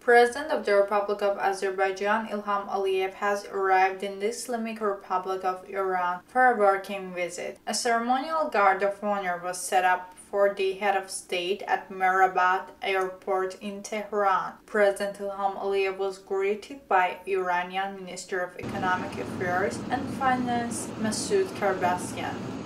President of the Republic of Azerbaijan Ilham Aliyev has arrived in the Islamic Republic of Iran for a working visit. A ceremonial guard of honor was set up for the head of state at Mehrabad Airport in Tehran. President Ilham Aliyev was greeted by Iranian Minister of Economic Affairs and Finance Masoud Karbasyan.